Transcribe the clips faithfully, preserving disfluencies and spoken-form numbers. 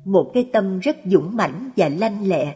một cái tâm rất dũng mãnh và lanh lẹ.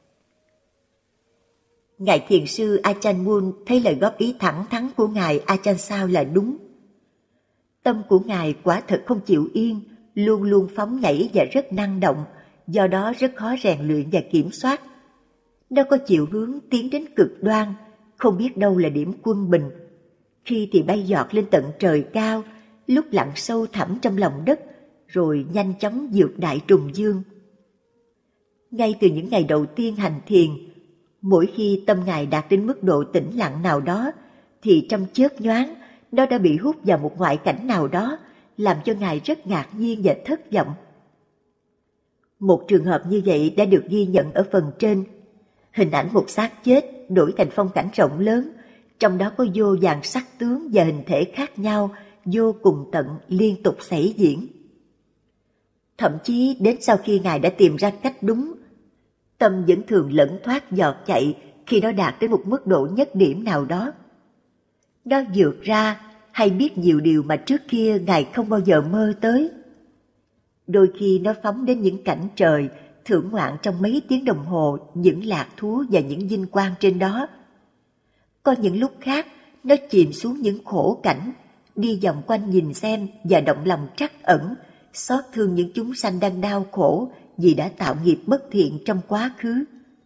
Ngài Thiền sư Ajahn Mun thấy lời góp ý thẳng thắn của Ngài Ajahn Sao là đúng. Tâm của Ngài quả thật không chịu yên, luôn luôn phóng nhảy và rất năng động, do đó rất khó rèn luyện và kiểm soát. Nó có chiều hướng tiến đến cực đoan, không biết đâu là điểm quân bình. Khi thì bay giọt lên tận trời cao, lúc lặn sâu thẳm trong lòng đất, rồi nhanh chóng vượt đại trùng dương. Ngay từ những ngày đầu tiên hành thiền, mỗi khi tâm Ngài đạt đến mức độ tĩnh lặng nào đó, thì trong chớp nhoáng, nó đã bị hút vào một ngoại cảnh nào đó, làm cho Ngài rất ngạc nhiên và thất vọng. Một trường hợp như vậy đã được ghi nhận ở phần trên. Hình ảnh một xác chết đổi thành phong cảnh rộng lớn, trong đó có vô vàn sắc tướng và hình thể khác nhau, vô cùng tận liên tục xảy diễn. Thậm chí đến sau khi Ngài đã tìm ra cách đúng, tâm vẫn thường lẫn thoát giọt chạy khi nó đạt đến một mức độ nhất điểm nào đó. Nó vượt ra hay biết nhiều điều mà trước kia Ngài không bao giờ mơ tới. Đôi khi nó phóng đến những cảnh trời, thưởng ngoạn trong mấy tiếng đồng hồ những lạc thú và những vinh quang trên đó. Có những lúc khác, nó chìm xuống những khổ cảnh, đi vòng quanh nhìn xem và động lòng trắc ẩn, xót thương những chúng sanh đang đau khổ vì đã tạo nghiệp bất thiện trong quá khứ.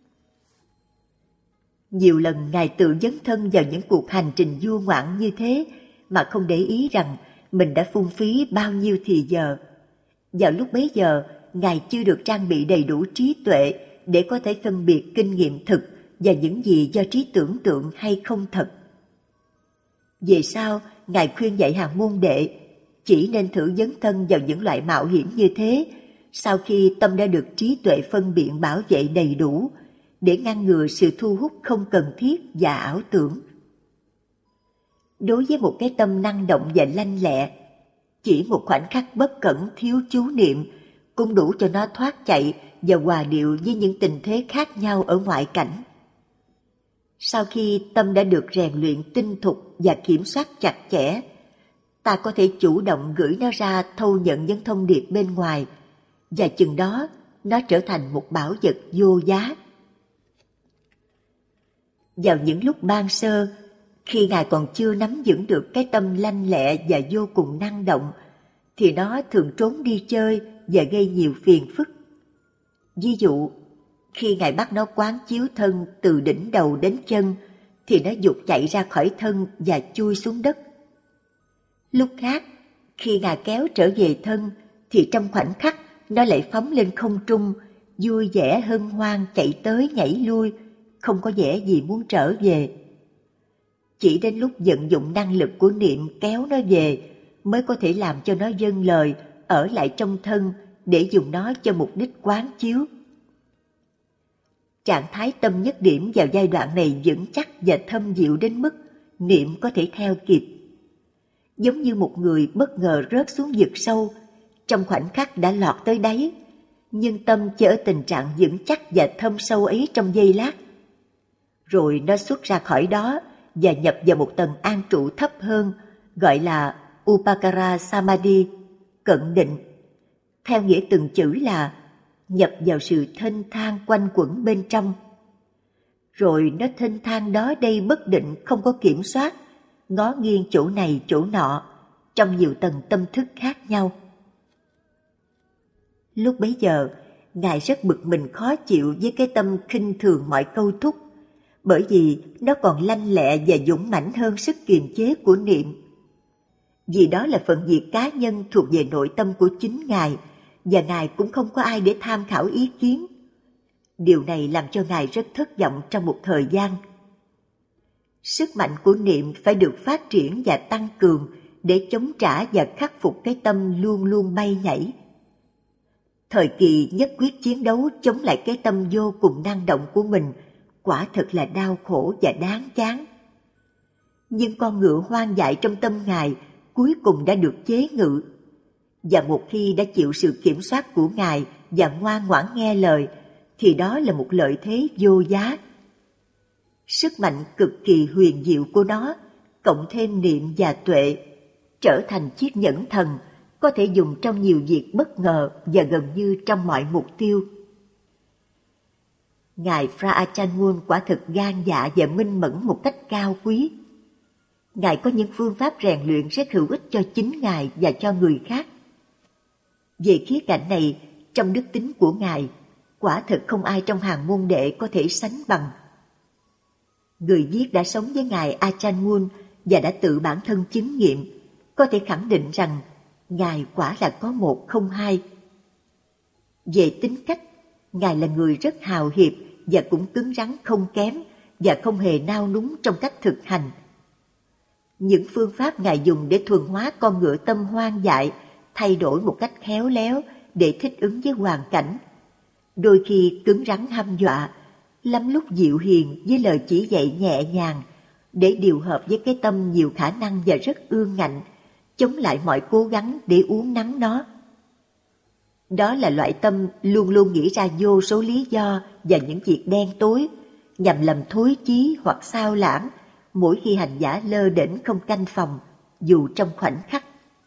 Nhiều lần Ngài tự dấn thân vào những cuộc hành trình du ngoạn như thế mà không để ý rằng mình đã phung phí bao nhiêu thì giờ. Vào lúc bấy giờ, Ngài chưa được trang bị đầy đủ trí tuệ để có thể phân biệt kinh nghiệm thực và những gì do trí tưởng tượng hay không thật. Về sau, Ngài khuyên dạy hàng môn đệ chỉ nên thử dấn thân vào những loại mạo hiểm như thế sau khi tâm đã được trí tuệ phân biện bảo vệ đầy đủ, để ngăn ngừa sự thu hút không cần thiết và ảo tưởng. Đối với một cái tâm năng động và lanh lẹ, chỉ một khoảnh khắc bất cẩn thiếu chú niệm cũng đủ cho nó thoát chạy và hòa điệu với những tình thế khác nhau ở ngoại cảnh. Sau khi tâm đã được rèn luyện tinh thục và kiểm soát chặt chẽ, ta có thể chủ động gửi nó ra thâu nhận những thông điệp bên ngoài, và chừng đó nó trở thành một bảo vật vô giá. Vào những lúc ban sơ, khi Ngài còn chưa nắm vững được cái tâm lanh lẹ và vô cùng năng động, thì nó thường trốn đi chơi và gây nhiều phiền phức. Ví dụ, khi Ngài bắt nó quán chiếu thân từ đỉnh đầu đến chân, thì nó giục chạy ra khỏi thân và chui xuống đất. Lúc khác, khi Ngài kéo trở về thân, thì trong khoảnh khắc nó lại phóng lên không trung, vui vẻ hân hoan chạy tới nhảy lui, không có vẻ gì muốn trở về. Chỉ đến lúc vận dụng năng lực của niệm kéo nó về, mới có thể làm cho nó vâng lời ở lại trong thân để dùng nó cho mục đích quán chiếu. Trạng thái tâm nhất điểm vào giai đoạn này vững chắc và thâm diệu đến mức niệm có thể theo kịp. Giống như một người bất ngờ rớt xuống vực sâu, trong khoảnh khắc đã lọt tới đáy, nhưng tâm chỉ ở tình trạng vững chắc và thâm sâu ấy trong giây lát. Rồi nó xuất ra khỏi đó và nhập vào một tầng an trụ thấp hơn, gọi là Upakara Samadhi, cận định. Theo nghĩa từng chữ là nhập vào sự thênh thang quanh quẩn bên trong. Rồi nó thênh thang đó đây bất định không có kiểm soát, ngó nghiêng chỗ này chỗ nọ, trong nhiều tầng tâm thức khác nhau. Lúc bấy giờ, Ngài rất bực mình khó chịu với cái tâm khinh thường mọi câu thúc, bởi vì nó còn lanh lẹ và dũng mãnh hơn sức kiềm chế của niệm. Vì đó là phần việc cá nhân thuộc về nội tâm của chính Ngài, và Ngài cũng không có ai để tham khảo ý kiến. Điều này làm cho Ngài rất thất vọng trong một thời gian. Sức mạnh của niệm phải được phát triển và tăng cường để chống trả và khắc phục cái tâm luôn luôn bay nhảy. Thời kỳ nhất quyết chiến đấu chống lại cái tâm vô cùng năng động của mình quả thật là đau khổ và đáng chán. Nhưng con ngựa hoang dại trong tâm Ngài cuối cùng đã được chế ngự, và một khi đã chịu sự kiểm soát của Ngài và ngoan ngoãn nghe lời, thì đó là một lợi thế vô giá. Sức mạnh cực kỳ huyền diệu của nó, cộng thêm niệm và tuệ, trở thành chiếc nhẫn thần, có thể dùng trong nhiều việc bất ngờ và gần như trong mọi mục tiêu. Ngài Fra Achan Mun quả thực gan dạ và minh mẫn một cách cao quý. Ngài có những phương pháp rèn luyện rất hữu ích cho chính Ngài và cho người khác. Về khía cạnh này, trong đức tính của Ngài, quả thực không ai trong hàng môn đệ có thể sánh bằng. Người viết đã sống với Ngài Achan Mun và đã tự bản thân chứng nghiệm, có thể khẳng định rằng Ngài quả là có một không hai. Về tính cách, Ngài là người rất hào hiệp và cũng cứng rắn không kém và không hề nao núng trong cách thực hành. Những phương pháp Ngài dùng để thuần hóa con ngựa tâm hoang dại thay đổi một cách khéo léo để thích ứng với hoàn cảnh. Đôi khi cứng rắn hăm dọa, lắm lúc dịu hiền với lời chỉ dạy nhẹ nhàng để điều hợp với cái tâm nhiều khả năng và rất ương ngạnh, chống lại mọi cố gắng để uốn nắn nó. Đó là loại tâm luôn luôn nghĩ ra vô số lý do và những việc đen tối, nhằm làm thối chí hoặc sao lãng mỗi khi hành giả lơ đễnh không canh phòng, dù trong khoảnh khắc.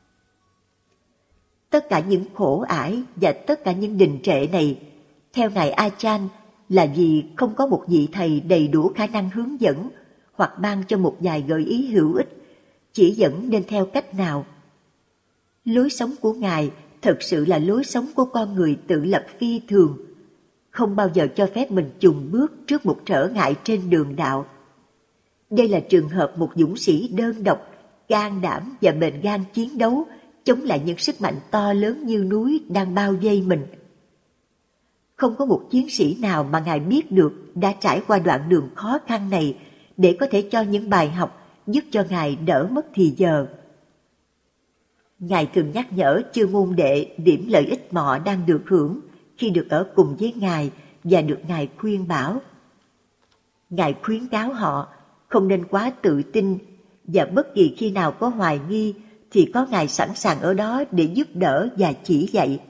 Tất cả những khổ ải và tất cả những đình trệ này, theo Ngài Achan, là vì không có một vị thầy đầy đủ khả năng hướng dẫn hoặc ban cho một vài gợi ý hữu ích, chỉ dẫn nên theo cách nào. Lối sống của Ngài thật sự là lối sống của con người tự lập phi thường, không bao giờ cho phép mình chùn bước trước một trở ngại trên đường đạo. Đây là trường hợp một dũng sĩ đơn độc, can đảm và bền gan chiến đấu, chống lại những sức mạnh to lớn như núi đang bao vây mình. Không có một chiến sĩ nào mà Ngài biết được đã trải qua đoạn đường khó khăn này để có thể cho những bài học giúp cho Ngài đỡ mất thì giờ. Ngài thường nhắc nhở chư môn đệ điểm lợi ích mọ đang được hưởng khi được ở cùng với Ngài và được Ngài khuyên bảo. Ngài khuyến cáo họ không nên quá tự tin và bất kỳ khi nào có hoài nghi thì có Ngài sẵn sàng ở đó để giúp đỡ và chỉ dạy.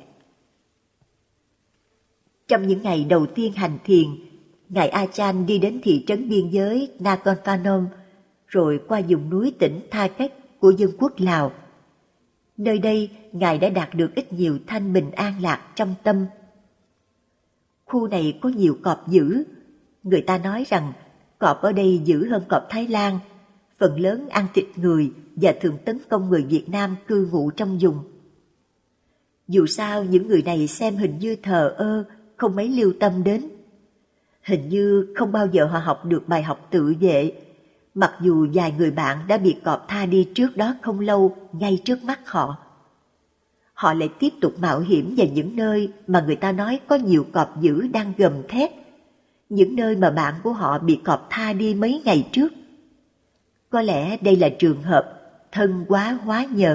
Trong những ngày đầu tiên hành thiền, Ngài Achan đi đến thị trấn biên giới Nakhon Phanom, rồi qua vùng núi tỉnh Tha Cách của Vương quốc Lào. Nơi đây, Ngài đã đạt được ít nhiều thanh bình an lạc trong tâm. Khu này có nhiều cọp dữ. Người ta nói rằng cọp ở đây dữ hơn cọp Thái Lan, phần lớn ăn thịt người và thường tấn công người Việt Nam cư ngụ trong vùng. Dù sao, những người này xem hình như thờ ơ, không mấy lưu tâm đến. Hình như không bao giờ họ học được bài học tự vệ, mặc dù vài người bạn đã bị cọp tha đi trước đó không lâu ngay trước mắt họ. Họ lại tiếp tục mạo hiểm vào những nơi mà người ta nói có nhiều cọp dữ đang gầm thét, những nơi mà bạn của họ bị cọp tha đi mấy ngày trước. Có lẽ đây là trường hợp thân quá hóa nhờn.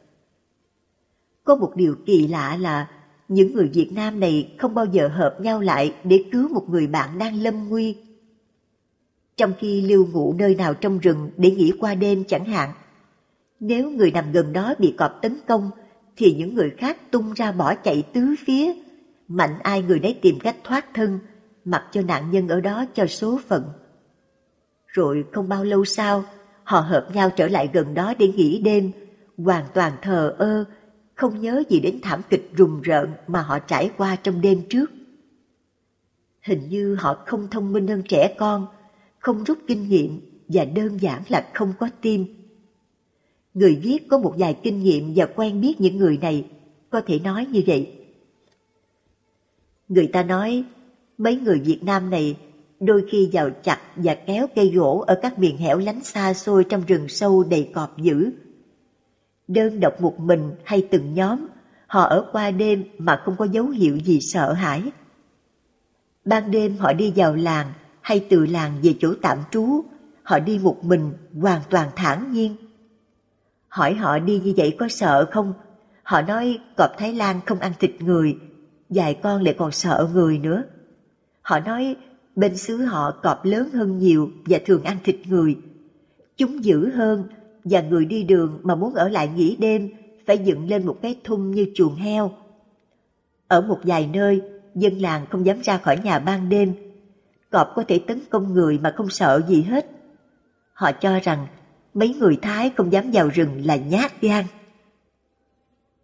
Có một điều kỳ lạ là những người Việt Nam này không bao giờ hợp nhau lại để cứu một người bạn đang lâm nguy. Trong khi lưu ngụ nơi nào trong rừng để nghỉ qua đêm chẳng hạn, nếu người nằm gần đó bị cọp tấn công, thì những người khác tung ra bỏ chạy tứ phía, mạnh ai người nấy tìm cách thoát thân, mặc cho nạn nhân ở đó cho số phận. Rồi không bao lâu sau, họ hợp nhau trở lại gần đó để nghỉ đêm, hoàn toàn thờ ơ, không nhớ gì đến thảm kịch rùng rợn mà họ trải qua trong đêm trước. Hình như họ không thông minh hơn trẻ con, không rút kinh nghiệm và đơn giản là không có tim. Người viết có một vài kinh nghiệm và quen biết những người này, có thể nói như vậy. Người ta nói, mấy người Việt Nam này đôi khi vào chặt và kéo cây gỗ ở các miền hẻo lánh xa xôi trong rừng sâu đầy cọp dữ. Đơn độc một mình hay từng nhóm, họ ở qua đêm mà không có dấu hiệu gì sợ hãi. Ban đêm họ đi vào làng hay từ làng về chỗ tạm trú, họ đi một mình hoàn toàn thản nhiên. Hỏi họ đi như vậy có sợ không? Họ nói cọp Thái Lan không ăn thịt người, vài con lại còn sợ người nữa. Họ nói bên xứ họ cọp lớn hơn nhiều và thường ăn thịt người. Chúng dữ hơn và người đi đường mà muốn ở lại nghỉ đêm phải dựng lên một cái thung như chuồng heo. Ở một vài nơi, dân làng không dám ra khỏi nhà ban đêm. Cọp có thể tấn công người mà không sợ gì hết. Họ cho rằng mấy người Thái không dám vào rừng là nhát gan.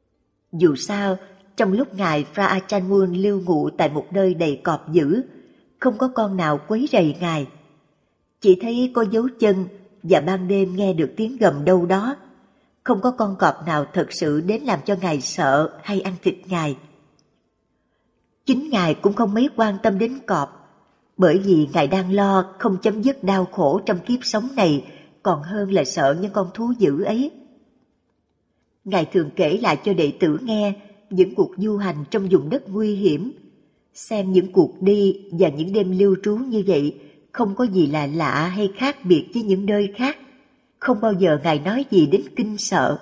Dù sao, trong lúc ngài Phra Achan Mun lưu ngụ tại một nơi đầy cọp dữ, không có con nào quấy rầy ngài. Chỉ thấy có dấu chân và ban đêm nghe được tiếng gầm đâu đó. Không có con cọp nào thật sự đến làm cho ngài sợ hay ăn thịt ngài. Chính ngài cũng không mấy quan tâm đến cọp, bởi vì ngài đang lo không chấm dứt đau khổ trong kiếp sống này còn hơn là sợ những con thú dữ ấy. Ngài thường kể lại cho đệ tử nghe những cuộc du hành trong vùng đất nguy hiểm, xem những cuộc đi và những đêm lưu trú như vậy không có gì là lạ hay khác biệt với những nơi khác. Không bao giờ ngài nói gì đến kinh sợ.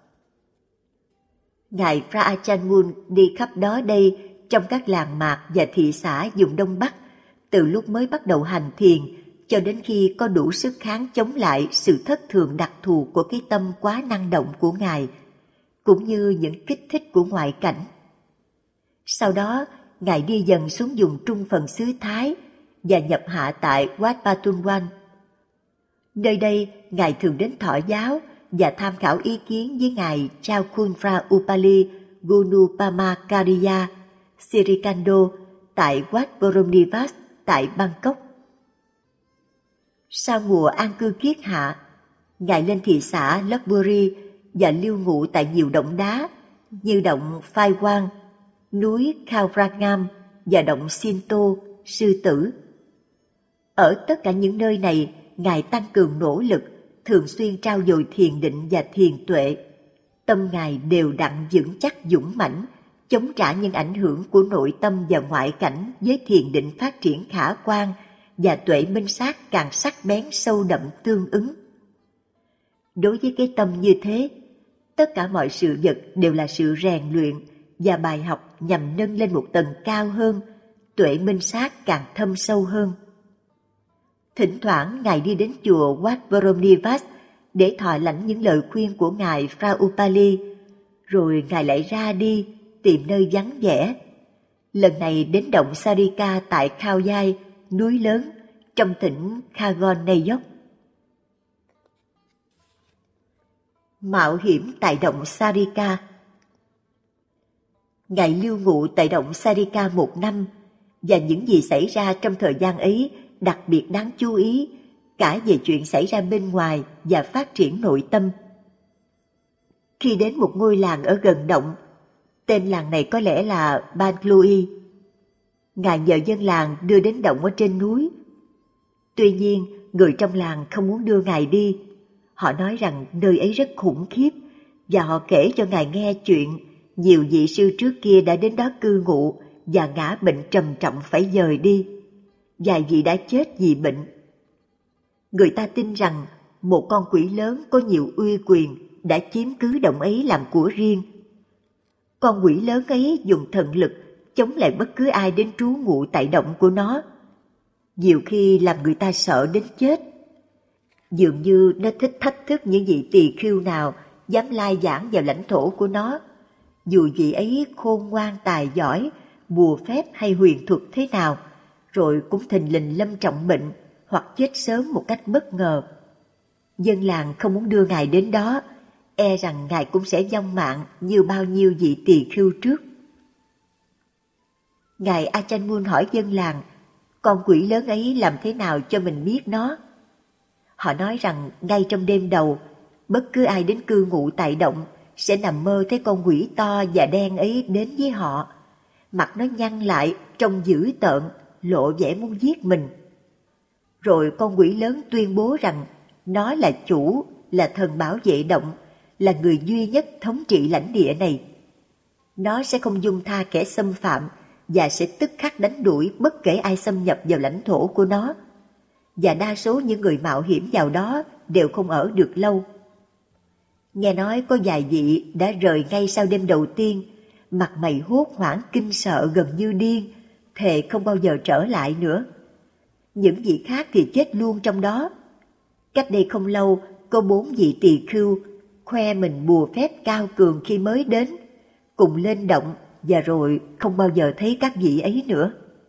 Ngài Phra Achan Mun đi khắp đó đây trong các làng mạc và thị xã vùng Đông Bắc, từ lúc mới bắt đầu hành thiền cho đến khi có đủ sức kháng chống lại sự thất thường đặc thù của cái tâm quá năng động của ngài, cũng như những kích thích của ngoại cảnh. Sau đó, ngài đi dần xuống vùng trung phần xứ Thái và nhập hạ tại Wat Patunwan. Nơi đây, ngài thường đến thọ giáo và tham khảo ý kiến với ngài Chakunpra Upali Gunupamakariya Sirikando tại Wat Boromnivas tại Bangkok. Sau mùa an cư kiết hạ, ngài lên thị xã Lopburi và lưu ngụ tại nhiều động đá như động Phai Quang, núi Khao Prangam và động Sinto, Sư Tử. Ở tất cả những nơi này, ngài tăng cường nỗ lực, thường xuyên trau dồi thiền định và thiền tuệ. Tâm ngài đều đặn vững chắc dũng mãnh, chống trả những ảnh hưởng của nội tâm và ngoại cảnh với thiền định phát triển khả quan và tuệ minh sát càng sắc bén sâu đậm tương ứng. Đối với cái tâm như thế, tất cả mọi sự vật đều là sự rèn luyện và bài học nhằm nâng lên một tầng cao hơn, tuệ minh sát càng thâm sâu hơn. Thỉnh thoảng ngài đi đến chùa Wat Boromnivas để thọ lãnh những lời khuyên của ngài Phra Upali, rồi ngài lại ra đi tìm nơi vắng vẻ. Lần này đến động Sarika tại Khao Giai, núi lớn trong tỉnh Khagon Nayok. Mạo hiểm tại động Sarika. Ngài lưu ngụ tại động Sarika một năm, và những gì xảy ra trong thời gian ấy đặc biệt đáng chú ý, cả về chuyện xảy ra bên ngoài và phát triển nội tâm. Khi đến một ngôi làng ở gần động, tên làng này có lẽ là Banglui, ngài nhờ dân làng đưa đến động ở trên núi. Tuy nhiên, người trong làng không muốn đưa ngài đi. Họ nói rằng nơi ấy rất khủng khiếp, và họ kể cho ngài nghe chuyện nhiều vị sư trước kia đã đến đó cư ngụ và ngã bệnh trầm trọng phải dời đi. Vài vị đã chết vì bệnh. Người ta tin rằng một con quỷ lớn có nhiều uy quyền đã chiếm cứ động ấy làm của riêng. Con quỷ lớn ấy dùng thần lực chống lại bất cứ ai đến trú ngụ tại động của nó, nhiều khi làm người ta sợ đến chết. Dường như nó thích thách thức những vị tỳ khưu nào dám lai giảng vào lãnh thổ của nó, dù vị ấy khôn ngoan tài giỏi, bùa phép hay huyền thuật thế nào, rồi cũng thình lình lâm trọng bệnh hoặc chết sớm một cách bất ngờ. Dân làng không muốn đưa ngài đến đó, e rằng ngài cũng sẽ vong mạng như bao nhiêu vị tỳ khưu trước. Ngài Achan Mun hỏi dân làng, con quỷ lớn ấy làm thế nào cho mình biết nó? Họ nói rằng ngay trong đêm đầu, bất cứ ai đến cư ngụ tại động sẽ nằm mơ thấy con quỷ to và đen ấy đến với họ. Mặt nó nhăn lại, trông dữ tợn, lộ vẻ muốn giết mình. Rồi con quỷ lớn tuyên bố rằng nó là chủ, là thần bảo vệ động, là người duy nhất thống trị lãnh địa này. Nó sẽ không dung tha kẻ xâm phạm và sẽ tức khắc đánh đuổi bất kể ai xâm nhập vào lãnh thổ của nó. Và đa số những người mạo hiểm vào đó đều không ở được lâu. Nghe nói có vài vị đã rời ngay sau đêm đầu tiên, mặt mày hốt hoảng kinh sợ gần như điên, thề không bao giờ trở lại nữa. Những vị khác thì chết luôn trong đó. Cách đây không lâu, có bốn vị tỳ khưu khoe mình bùa phép cao cường khi mới đến, cùng lên động và rồi không bao giờ thấy các vị ấy nữa.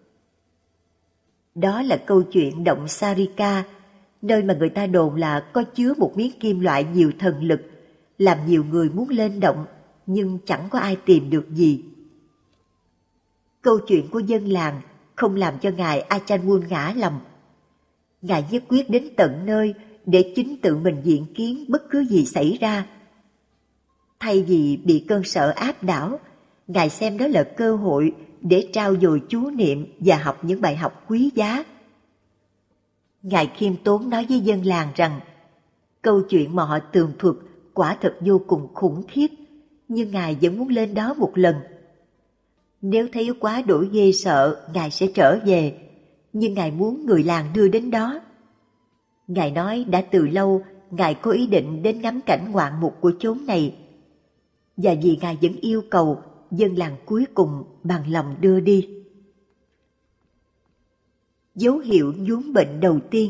Đó là câu chuyện động Sarika, nơi mà người ta đồn là có chứa một miếng kim loại nhiều thần lực, làm nhiều người muốn lên động nhưng chẳng có ai tìm được gì. Câu chuyện của dân làng không làm cho ngài Ajahn Mun ngã lòng. Ngài nhất quyết đến tận nơi để chính tự mình diện kiến bất cứ gì xảy ra. Thay vì bị cơn sợ áp đảo, ngài xem đó là cơ hội để trau dồi chú niệm và học những bài học quý giá. Ngài khiêm tốn nói với dân làng rằng câu chuyện mà họ tường thuật quả thật vô cùng khủng khiếp, nhưng ngài vẫn muốn lên đó một lần. Nếu thấy quá đổi ghê sợ, ngài sẽ trở về, nhưng ngài muốn người làng đưa đến đó. Ngài nói đã từ lâu ngài có ý định đến ngắm cảnh ngoạn mục của chốn này, và vì ngài vẫn yêu cầu, dân làng cuối cùng bằng lòng đưa đi. Dấu hiệu vướng bệnh đầu tiên.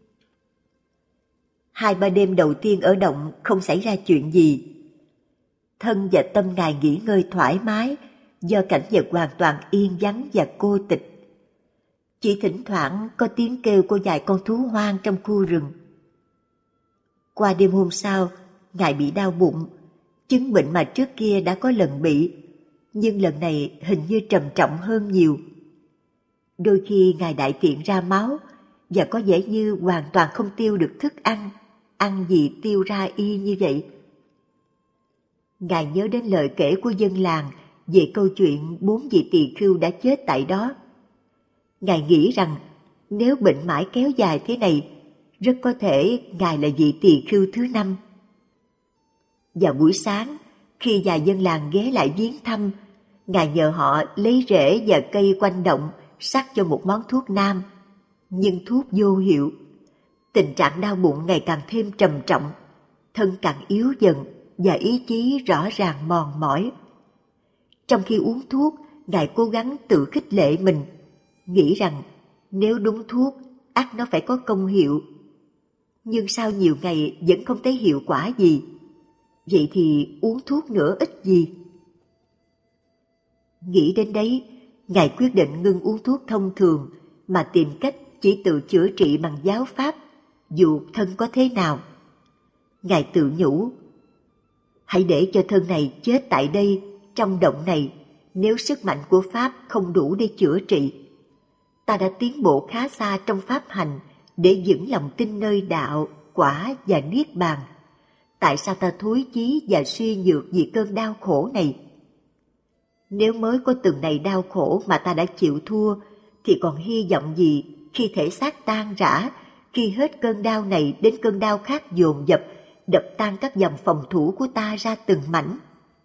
Hai ba đêm đầu tiên ở động không xảy ra chuyện gì. Thân và tâm ngài nghỉ ngơi thoải mái do cảnh vật hoàn toàn yên vắng và cô tịch. Chỉ thỉnh thoảng có tiếng kêu của vài con thú hoang trong khu rừng. Qua đêm hôm sau, ngài bị đau bụng, chứng bệnh mà trước kia đã có lần bị, nhưng lần này hình như trầm trọng hơn nhiều. Đôi khi ngài đại tiện ra máu và có vẻ như hoàn toàn không tiêu được thức ăn, ăn gì tiêu ra y như vậy. Ngài nhớ đến lời kể của dân làng về câu chuyện bốn vị tỳ khưu đã chết tại đó. Ngài nghĩ rằng nếu bệnh mãi kéo dài thế này, rất có thể ngài là vị tỳ khưu thứ năm. Vào buổi sáng, khi vài dân làng ghé lại viếng thăm, ngài nhờ họ lấy rễ và cây quanh động sắc cho một món thuốc nam, nhưng thuốc vô hiệu. Tình trạng đau bụng ngày càng thêm trầm trọng, thân càng yếu dần và ý chí rõ ràng mòn mỏi. Trong khi uống thuốc, ngài cố gắng tự khích lệ mình, nghĩ rằng nếu đúng thuốc, ắt nó phải có công hiệu. Nhưng sau nhiều ngày vẫn không thấy hiệu quả gì. Vậy thì uống thuốc nữa ích gì? Nghĩ đến đấy, ngài quyết định ngưng uống thuốc thông thường mà tìm cách chỉ tự chữa trị bằng giáo pháp, dù thân có thế nào. Ngài tự nhủ, hãy để cho thân này chết tại đây, trong động này, nếu sức mạnh của pháp không đủ để chữa trị. Ta đã tiến bộ khá xa trong pháp hành để vững lòng tin nơi đạo, quả và niết bàn. Tại sao ta thối chí và suy nhược vì cơn đau khổ này? Nếu mới có từng này đau khổ mà ta đã chịu thua, thì còn hy vọng gì khi thể xác tan rã, khi hết cơn đau này đến cơn đau khác dồn dập, đập tan các dòng phòng thủ của ta ra từng mảnh.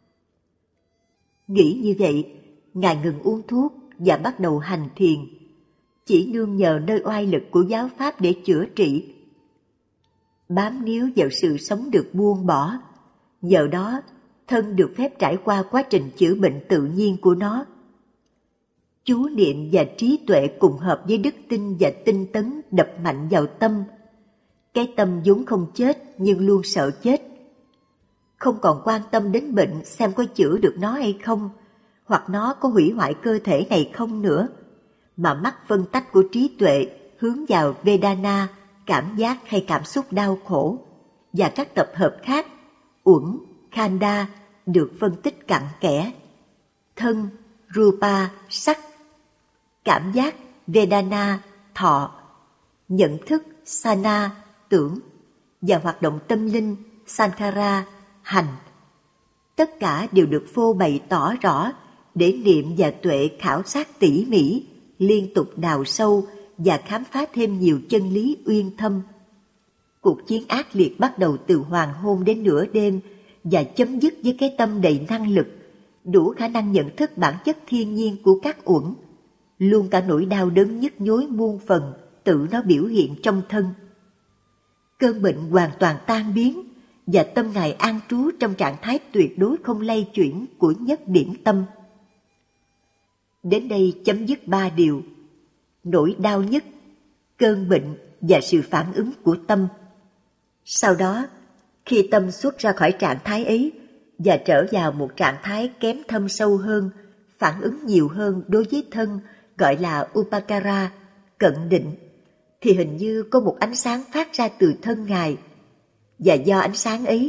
Nghĩ như vậy, ngài ngừng uống thuốc và bắt đầu hành thiền, chỉ nương nhờ nơi oai lực của giáo pháp để chữa trị. Bám níu vào sự sống được buông bỏ, nhờ đó thân được phép trải qua quá trình chữa bệnh tự nhiên của nó. Chú niệm và trí tuệ cùng hợp với đức tin và tinh tấn đập mạnh vào tâm. Cái tâm vốn không chết nhưng luôn sợ chết. Không còn quan tâm đến bệnh xem có chữa được nó hay không, hoặc nó có hủy hoại cơ thể này không nữa, mà mắt phân tách của trí tuệ hướng vào Vedana, cảm giác hay cảm xúc đau khổ, và các tập hợp khác, uẩn, khanda, được phân tích cặn kẽ. Thân, rupa, sắc. Cảm giác, Vedana, thọ. Nhận thức, sana, tưởng. Và hoạt động tâm linh, sankhara, hành. Tất cả đều được phô bày tỏ rõ để niệm và tuệ khảo sát tỉ mỉ, liên tục đào sâu và khám phá thêm nhiều chân lý uyên thâm. Cuộc chiến ác liệt bắt đầu từ hoàng hôn đến nửa đêm và chấm dứt với cái tâm đầy năng lực, đủ khả năng nhận thức bản chất thiên nhiên của các uẩn, luôn cả nỗi đau đớn nhức nhối muôn phần tự nó biểu hiện trong thân. Cơn bệnh hoàn toàn tan biến và tâm ngài an trú trong trạng thái tuyệt đối không lay chuyển của nhất điểm tâm. Đến đây chấm dứt ba điều: nỗi đau nhất, cơn bệnh và sự phản ứng của tâm. Sau đó, khi tâm xuất ra khỏi trạng thái ấy và trở vào một trạng thái kém thâm sâu hơn, phản ứng nhiều hơn đối với thân, gọi là upakara, cận định, thì hình như có một ánh sáng phát ra từ thân ngài. Và do ánh sáng ấy,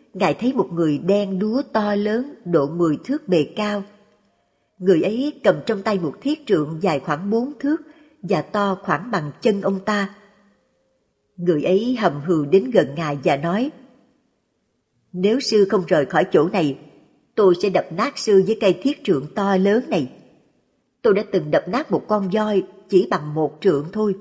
Ngài thấy một người đen đúa to lớn độ mười thước bề cao. Người ấy cầm trong tay một thiết trượng dài khoảng bốn thước và to khoảng bằng chân ông ta. Người ấy hầm hừ đến gần Ngài và nói: Nếu sư không rời khỏi chỗ này, tôi sẽ đập nát sư với cây thiết trượng to lớn này. Tôi đã từng đập nát một con voi chỉ bằng một trượng thôi.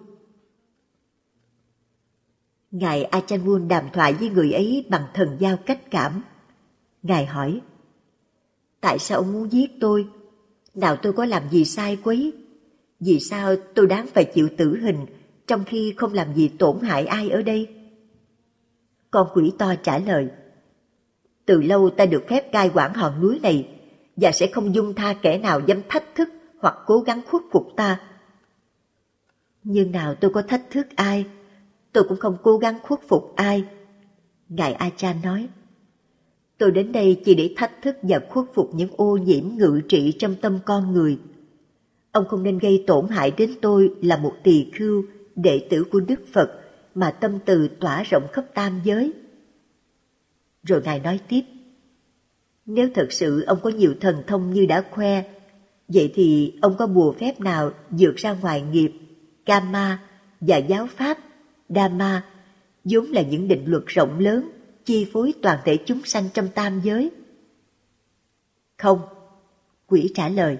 Ngài Ajahn Mun đàm thoại với người ấy bằng thần giao cách cảm. Ngài hỏi: Tại sao ông muốn giết tôi? Nào tôi có làm gì sai quấy? Vì sao tôi đáng phải chịu tử hình trong khi không làm gì tổn hại ai ở đây? Con quỷ to trả lời: Từ lâu ta được phép cai quản hòn núi này và sẽ không dung tha kẻ nào dám thách thức hoặc cố gắng khuất phục ta. Nhưng nào tôi có thách thức ai? Tôi cũng không cố gắng khuất phục ai. Ngài Ajahn nói: Tôi đến đây chỉ để thách thức và khuất phục những ô nhiễm ngự trị trong tâm con người. Ông không nên gây tổn hại đến tôi là một tỳ khưu, đệ tử của Đức Phật mà tâm từ tỏa rộng khắp tam giới. Rồi Ngài nói tiếp: Nếu thật sự ông có nhiều thần thông như đã khoe, vậy thì ông có bùa phép nào vượt ra ngoài nghiệp, Kama và giáo pháp, Dhamma, vốn là những định luật rộng lớn, chi phối toàn thể chúng sanh trong tam giới? Không, quỷ trả lời.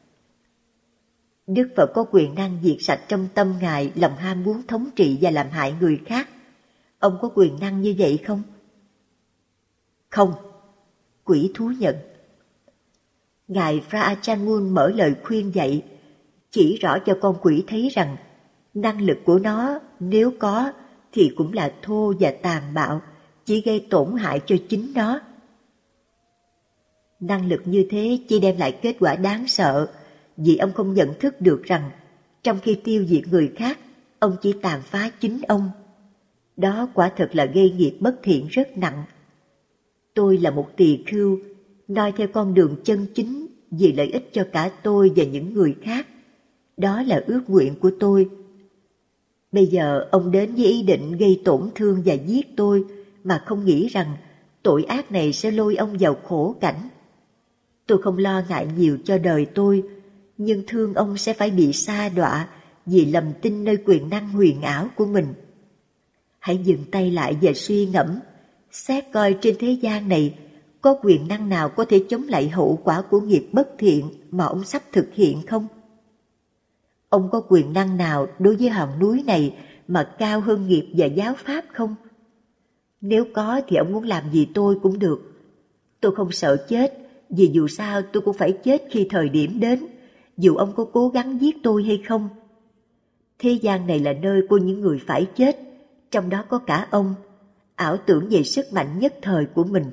Đức Phật có quyền năng diệt sạch trong tâm Ngài lòng ham muốn thống trị và làm hại người khác. Ông có quyền năng như vậy không? Không, quỷ thú nhận. Ngài Fra Ajahn Mun mở lời khuyên dạy, chỉ rõ cho con quỷ thấy rằng năng lực của nó nếu có thì cũng là thô và tàn bạo, chỉ gây tổn hại cho chính nó. Năng lực như thế chỉ đem lại kết quả đáng sợ, vì ông không nhận thức được rằng trong khi tiêu diệt người khác, ông chỉ tàn phá chính ông. Đó quả thật là gây nghiệp bất thiện rất nặng. Tôi là một tỳ khưu, noi theo con đường chân chính vì lợi ích cho cả tôi và những người khác. Đó là ước nguyện của tôi. Bây giờ ông đến với ý định gây tổn thương và giết tôi mà không nghĩ rằng tội ác này sẽ lôi ông vào khổ cảnh. Tôi không lo ngại nhiều cho đời tôi, nhưng thương ông sẽ phải bị sa đọa vì lầm tin nơi quyền năng huyền ảo của mình. Hãy dừng tay lại và suy ngẫm, xét coi trên thế gian này có quyền năng nào có thể chống lại hậu quả của nghiệp bất thiện mà ông sắp thực hiện không? Ông có quyền năng nào đối với hòn núi này mà cao hơn nghiệp và giáo pháp không? Nếu có thì ông muốn làm gì tôi cũng được. Tôi không sợ chết, vì dù sao tôi cũng phải chết khi thời điểm đến, dù ông có cố gắng giết tôi hay không. Thế gian này là nơi của những người phải chết, trong đó có cả ông, ảo tưởng về sức mạnh nhất thời của mình.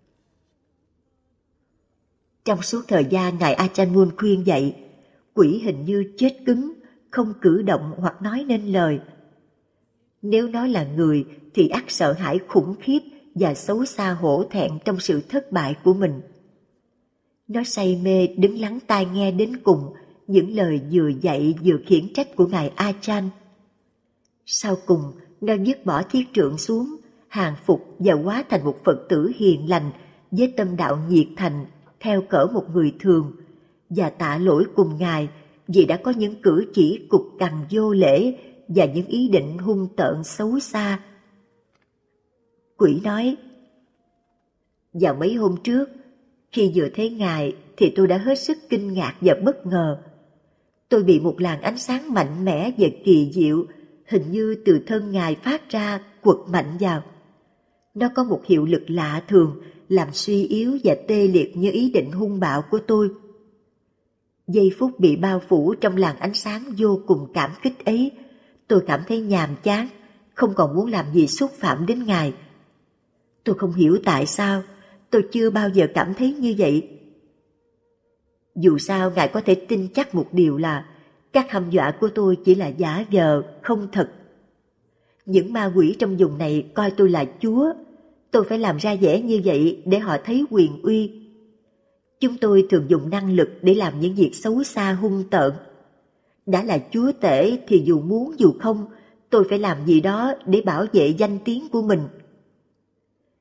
Trong suốt thời gian Ngài Ajahn Mun khuyên dạy, quỷ hình như chết cứng, không cử động hoặc nói nên lời. Nếu nó là người thì ắt sợ hãi khủng khiếp và xấu xa hổ thẹn trong sự thất bại của mình. Nó say mê đứng lắng tai nghe đến cùng những lời vừa dạy vừa khiển trách của Ngài Ajahn. Sau cùng, nó dứt bỏ thiết trượng xuống, hàng phục và hóa thành một Phật tử hiền lành với tâm đạo nhiệt thành, theo cỡ một người thường, và tạ lỗi cùng Ngài vì đã có những cử chỉ cục cằn vô lễ và những ý định hung tợn xấu xa. Quỷ nói: Vào mấy hôm trước, khi vừa thấy Ngài thì tôi đã hết sức kinh ngạc và bất ngờ. Tôi bị một làn ánh sáng mạnh mẽ và kỳ diệu, hình như từ thân Ngài phát ra, quật mạnh vào. Nó có một hiệu lực lạ thường, làm suy yếu và tê liệt như ý định hung bạo của tôi. Giây phút bị bao phủ trong làn ánh sáng vô cùng cảm kích ấy, tôi cảm thấy nhàm chán, không còn muốn làm gì xúc phạm đến Ngài. Tôi không hiểu tại sao, tôi chưa bao giờ cảm thấy như vậy. Dù sao Ngài có thể tin chắc một điều là các hăm dọa của tôi chỉ là giả vờ, không thật. Những ma quỷ trong vùng này coi tôi là Chúa, tôi phải làm ra vẻ như vậy để họ thấy quyền uy. Chúng tôi thường dùng năng lực để làm những việc xấu xa hung tợn. Đã là Chúa tể thì dù muốn dù không, tôi phải làm gì đó để bảo vệ danh tiếng của mình.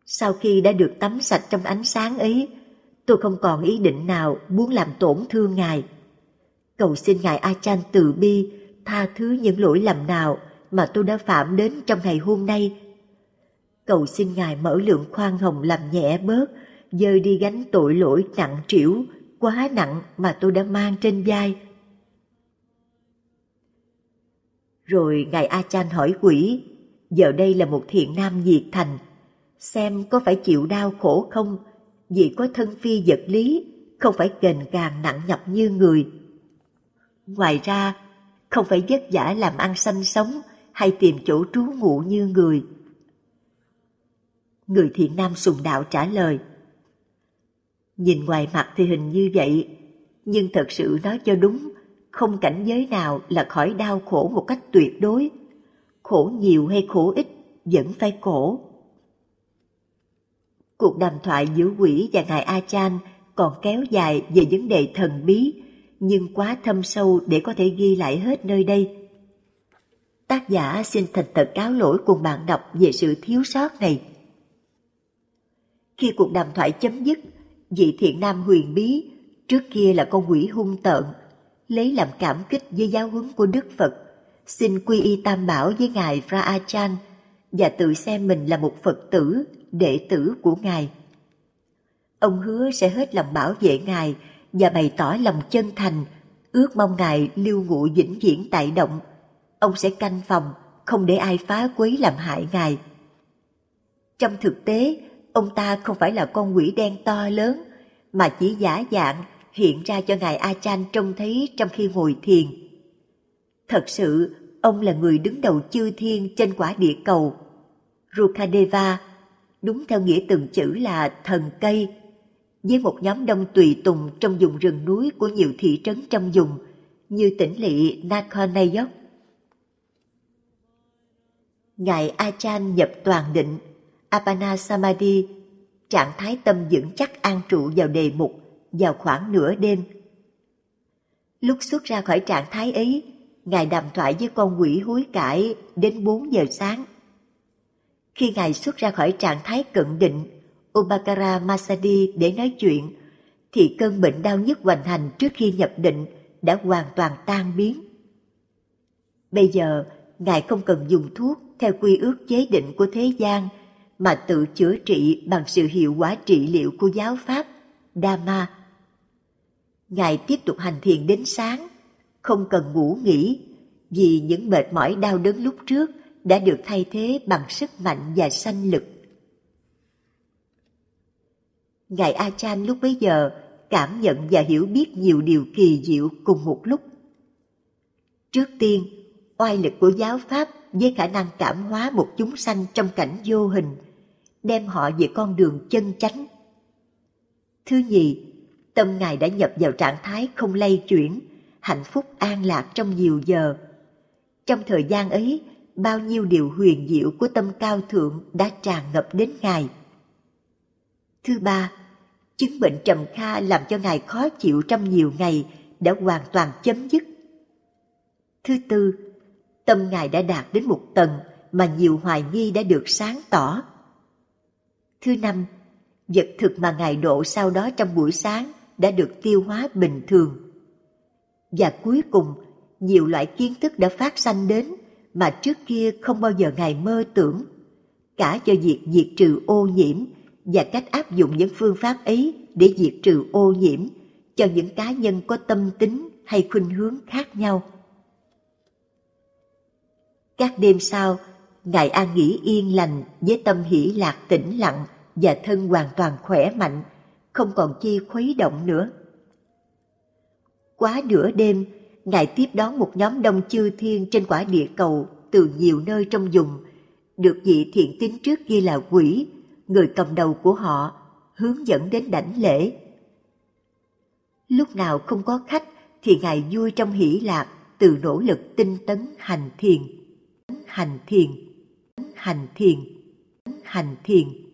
Sau khi đã được tắm sạch trong ánh sáng ấy, tôi không còn ý định nào muốn làm tổn thương Ngài. Cầu xin Ngài Achan từ bi, tha thứ những lỗi lầm nào mà tôi đã phạm đến trong ngày hôm nay. Cầu xin Ngài mở lượng khoan hồng làm nhẹ bớt, dời đi gánh tội lỗi nặng trĩu, quá nặng mà tôi đã mang trên vai. Rồi Ngài Achan hỏi quỷ, giờ đây là một thiện nam nhiệt thành, xem có phải chịu đau khổ không, vì có thân phi vật lý, không phải kềnh càng nặng nhọc như người. Ngoài ra, không phải vất vả làm ăn sanh sống hay tìm chỗ trú ngụ như người. Người thiện nam sùng đạo trả lời, nhìn ngoài mặt thì hình như vậy, nhưng thật sự nói cho đúng, không cảnh giới nào là khỏi đau khổ một cách tuyệt đối. Khổ nhiều hay khổ ít vẫn phải khổ. Cuộc đàm thoại giữa quỷ và Ngài Achan còn kéo dài về vấn đề thần bí, nhưng quá thâm sâu để có thể ghi lại hết nơi đây. Tác giả xin thành thật cáo lỗi cùng bạn đọc về sự thiếu sót này. Khi cuộc đàm thoại chấm dứt, vị thiện nam huyền bí, trước kia là con quỷ hung tợn, lấy làm cảm kích với giáo huấn của Đức Phật, xin quy y Tam Bảo với Ngài Fra Achan và tự xem mình là một Phật tử, đệ tử của Ngài. Ông hứa sẽ hết lòng bảo vệ Ngài và bày tỏ lòng chân thành, ước mong Ngài lưu ngụ vĩnh viễn tại động. Ông sẽ canh phòng, không để ai phá quấy làm hại Ngài. Trong thực tế, ông ta không phải là con quỷ đen to lớn, mà chỉ giả dạng hiện ra cho Ngài Achan trông thấy trong khi ngồi thiền. Thật sự, ông là người đứng đầu chư thiên trên quả địa cầu. Rukadeva, đúng theo nghĩa từng chữ là thần cây, với một nhóm đông tùy tùng trong vùng rừng núi của nhiều thị trấn trong vùng, như tỉnh lỵ Nakhon-Nayok. Ngài Achan nhập toàn định, Apana Samadhi, trạng thái tâm vững chắc an trụ vào đề mục, vào khoảng nửa đêm. Lúc xuất ra khỏi trạng thái ấy, Ngài đàm thoại với con quỷ hối cải đến bốn giờ sáng. Khi Ngài xuất ra khỏi trạng thái cận định, Upakara Masadi để nói chuyện, thì cơn bệnh đau nhức hoành hành trước khi nhập định đã hoàn toàn tan biến. Bây giờ, Ngài không cần dùng thuốc theo quy ước chế định của thế gian, mà tự chữa trị bằng sự hiệu quả trị liệu của giáo pháp, Dhamma. Ngài tiếp tục hành thiền đến sáng, không cần ngủ nghỉ, vì những mệt mỏi đau đớn lúc trước đã được thay thế bằng sức mạnh và sanh lực. Ngài Achan lúc bấy giờ cảm nhận và hiểu biết nhiều điều kỳ diệu cùng một lúc. Trước tiên, oai lực của giáo pháp với khả năng cảm hóa một chúng sanh trong cảnh vô hình, đem họ về con đường chân chánh. Thứ nhì, tâm Ngài đã nhập vào trạng thái không lay chuyển, hạnh phúc an lạc trong nhiều giờ. Trong thời gian ấy, bao nhiêu điều huyền diệu của tâm cao thượng đã tràn ngập đến Ngài. Thứ ba, chứng bệnh trầm kha làm cho Ngài khó chịu trong nhiều ngày đã hoàn toàn chấm dứt. Thứ tư, tâm Ngài đã đạt đến một tầng mà nhiều hoài nghi đã được sáng tỏ. Thứ năm, vật thực mà Ngài độ sau đó trong buổi sáng đã được tiêu hóa bình thường. Và cuối cùng, nhiều loại kiến thức đã phát sanh đến mà trước kia không bao giờ Ngài mơ tưởng, cả cho việc diệt trừ ô nhiễm và cách áp dụng những phương pháp ấy để diệt trừ ô nhiễm cho những cá nhân có tâm tính hay khuynh hướng khác nhau. Các đêm sau, Ngài an nghỉ yên lành với tâm hỷ lạc tĩnh lặng và thân hoàn toàn khỏe mạnh, không còn chi khuấy động nữa. Quá nửa đêm, Ngài tiếp đón một nhóm đông chư thiên trên quả địa cầu từ nhiều nơi trong vùng, được vị thiện tín trước ghi là quỷ, người cầm đầu của họ, hướng dẫn đến đảnh lễ. Lúc nào không có khách thì Ngài vui trong hỷ lạc, từ nỗ lực tinh tấn hành thiền, hành thiền, hành thiền, hành thiền.